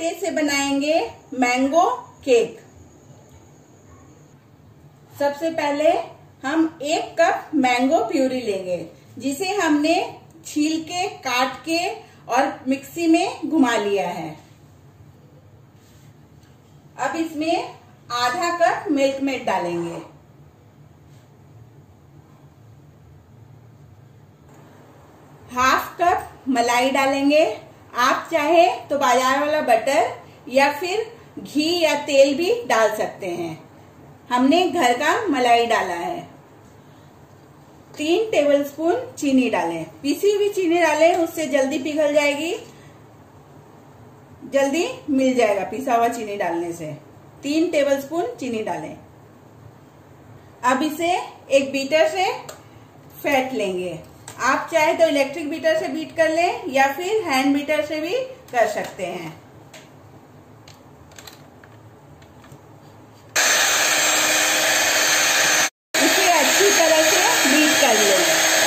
आटे से बनाएंगे मैंगो केक। सबसे पहले हम 1 कप मैंगो प्यूरी लेंगे, जिसे हमने छील के, काट के और मिक्सी में घुमा लिया है। अब इसमें आधा कप मिल्क मेड डालेंगे। हाफ कप मलाई डालेंगे। आप चाहे तो बाजार वाला बटर या फिर घी या तेल भी डाल सकते हैं। हमने घर का मलाई डाला है। 3 टेबलस्पून चीनी डालें। पिसी हुई चीनी डालें, उससे जल्दी पिघल जाएगी, जल्दी मिल जाएगा पिसा हुआ चीनी डालने से। 3 टेबलस्पून चीनी डालें। अब इसे एक बीटर से फेंट लेंगे। आप चाहे तो इलेक्ट्रिक बीटर से बीट कर लें या फिर हैंड बीटर से भी कर सकते हैं। इसे अच्छी तरह से बीट कर लें।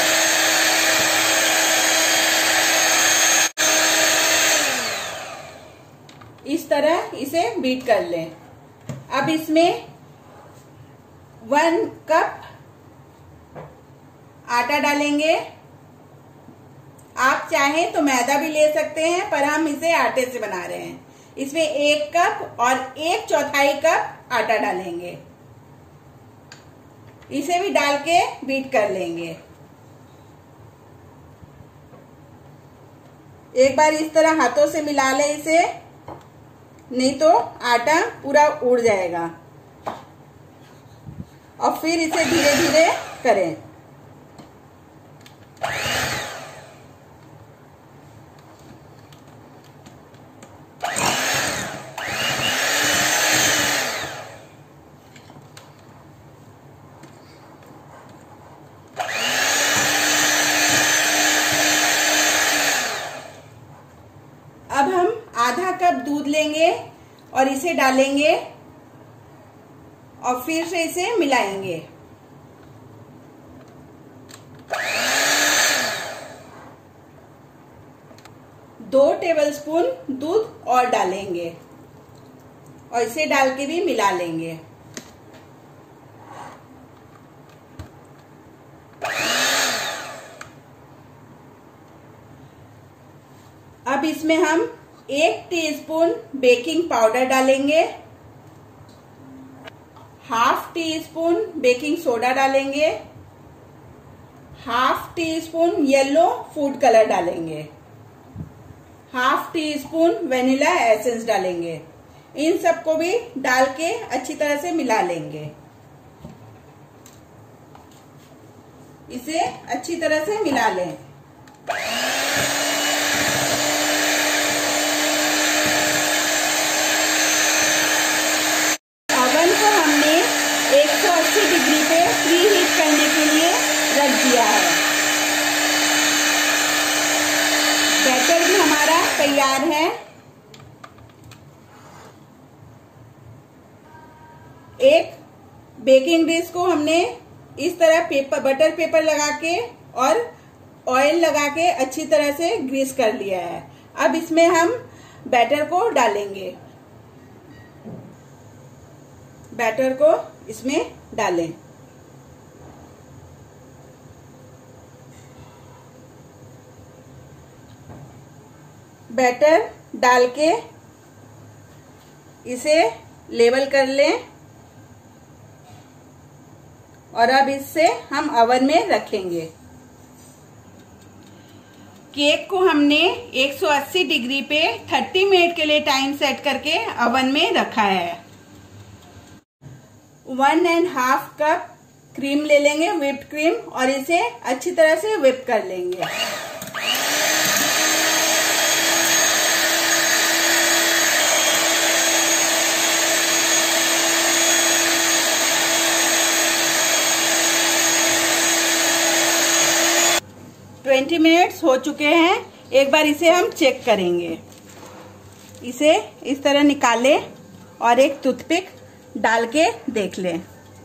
इस तरह इसे बीट कर लें। अब इसमें 1 कप आटा डालेंगे। आप चाहें तो मैदा भी ले सकते हैं, पर हम इसे आटे से बना रहे हैं। इसमें 1 कप और 1/4 कप आटा डालेंगे। इसे भी डाल के बीट कर लेंगे। एक बार इस तरह हाथों से मिला लें इसे, नहीं तो आटा पूरा उड़ जाएगा। और फिर इसे धीरे धीरे करें। अब हम आधा कप दूध लेंगे और इसे डालेंगे और फिर से इसे मिलाएंगे। दो टेबलस्पून दूध और डालेंगे और इसे डाल के भी मिला लेंगे। अब इसमें हम 1 टीस्पून बेकिंग पाउडर डालेंगे। हाफ टी-स्पून बेकिंग सोडा डालेंगे। Half teaspoon yellow food colour डालेंगे। हाफ टी-स्पून वेनिला एसेंस डालेंगे। इन सबको भी डाल के अच्छी तरह से मिला लेंगे। इसे अच्छी तरह से मिला लें। ओवन को हमने 180 डिग्री पे प्री हीट करने के लिए रख दिया है। बैटर भी हमारा तैयार है। एक बेकिंग डिश को हमने इस तरह बटर पेपर लगा के और ऑयल लगा के अच्छी तरह से ग्रीस कर लिया है। अब इसमें हम बैटर को डालेंगे। बैटर को इसमें डालें। बैटर डाल के इसे लेवल कर लें और अब इससे हम ओवन में रखेंगे। केक को हमने 180 डिग्री पे 30 मिनट के लिए टाइम सेट करके ओवन में रखा है। 1.5 कप क्रीम ले लेंगे, व्हिप्ड क्रीम, और इसे अच्छी तरह से व्हिप कर लेंगे। ट्वेंटी मिनट्स हो चुके हैं। एक बार इसे हम चेक करेंगे। इसे इस तरह निकालें और एक टूथपिक डाल के देख लें।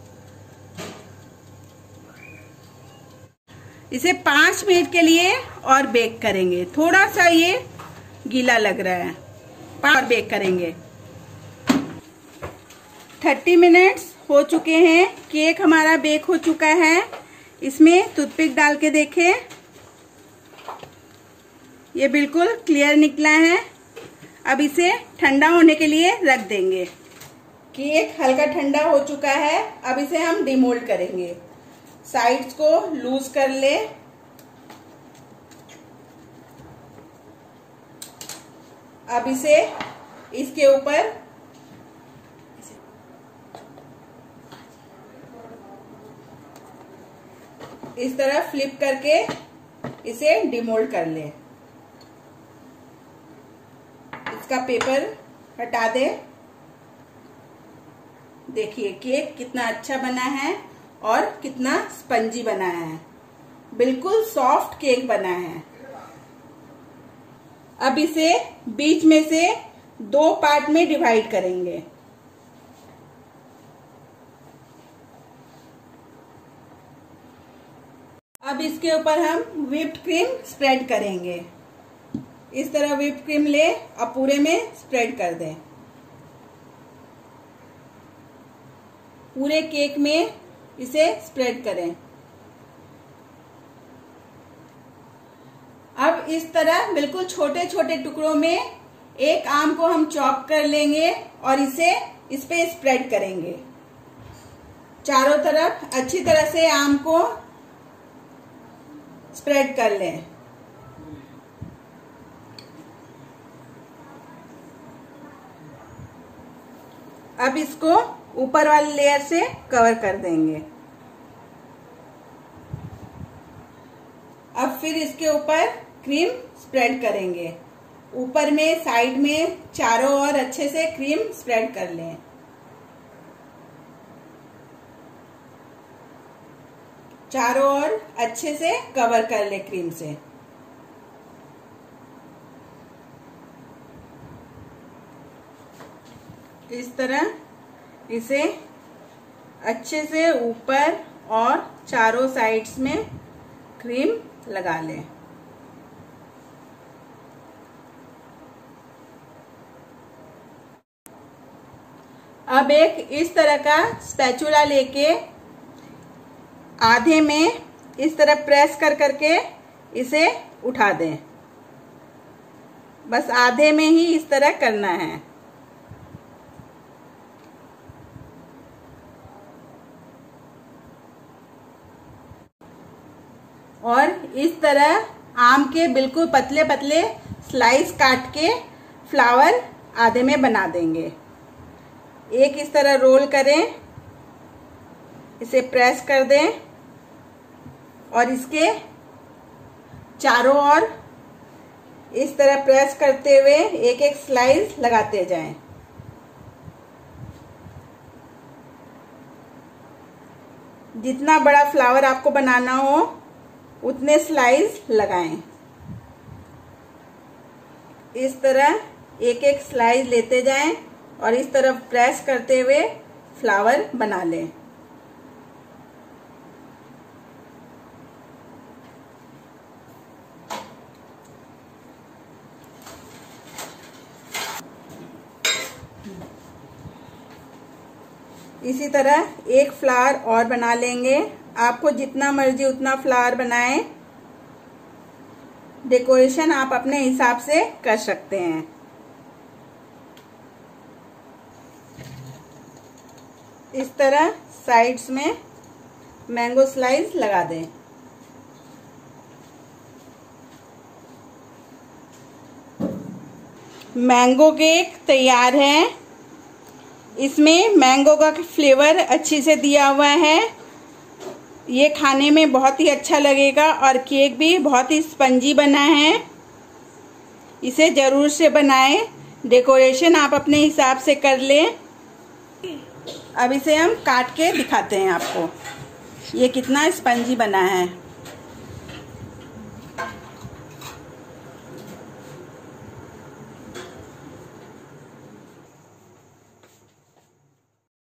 इसे 5 मिनट के लिए और बेक करेंगे। थोड़ा सा ये गीला लग रहा है। और बेक करेंगे। 30 मिनट्स हो चुके हैं। केक हमारा बेक हो चुका है। इसमें टूथपिक डाल के देखें, ये बिल्कुल क्लियर निकला है। अब इसे ठंडा होने के लिए रख देंगे। केक हल्का ठंडा हो चुका है। अब इसे हम डिमोल्ड करेंगे। साइड्स को लूज कर ले। अब इसे इसके ऊपर इस तरह फ्लिप करके इसे डिमोल्ड कर ले। इसका पेपर हटा दे। देखिए केक कितना अच्छा बना है और कितना स्पंजी बना है। बिल्कुल सॉफ्ट केक बना है। अब इसे बीच में से 2 पार्ट में डिवाइड करेंगे। अब इसके ऊपर हम व्हिप्ड क्रीम स्प्रेड करेंगे। इस तरह व्हिप्ड क्रीम ले और पूरे में स्प्रेड कर दें। पूरे केक में इसे स्प्रेड करें। अब इस तरह बिल्कुल छोटे छोटे टुकड़ों में एक आम को हम चॉप कर लेंगे और इसे इस पे स्प्रेड करेंगे। चारों तरफ अच्छी तरह से आम को स्प्रेड कर लें। अब इसको ऊपर वाली लेयर से कवर कर देंगे। अब फिर इसके ऊपर क्रीम स्प्रेड करेंगे। ऊपर में, साइड में, चारों ओर अच्छे से क्रीम स्प्रेड कर लें। चारों ओर अच्छे से कवर कर ले क्रीम से। इस तरह इसे अच्छे से ऊपर और चारों साइड्स में क्रीम लगा लें। अब एक इस तरह का स्पैचुला लेके आधे में इस तरह प्रेस कर करके इसे उठा दें। बस आधे में ही इस तरह करना है। और इस तरह आम के बिल्कुल पतले पतले स्लाइस काट के फ्लावर आधे में बना देंगे। एक इस तरह रोल करें, इसे प्रेस कर दें और इसके चारों ओर इस तरह प्रेस करते हुए एक एक स्लाइस लगाते जाएं। जितना बड़ा फ्लावर आपको बनाना हो उतने स्लाइस लगाएं। इस तरह एक एक स्लाइस लेते जाएं और इस तरफ प्रेस करते हुए फ्लावर बना लें। इसी तरह एक फ्लावर और बना लेंगे। आपको जितना मर्जी उतना फ्लावर बनाएं। डेकोरेशन आप अपने हिसाब से कर सकते हैं। इस तरह साइड्स में मैंगो स्लाइस लगा दें। मैंगो केक तैयार है। इसमें मैंगो का फ्लेवर अच्छी से दिया हुआ है। ये खाने में बहुत ही अच्छा लगेगा और केक भी बहुत ही स्पंजी बना है। इसे जरूर से बनाएं। डेकोरेशन आप अपने हिसाब से कर लें। अब इसे हम काट के दिखाते हैं आपको ये कितना स्पंजी बना है।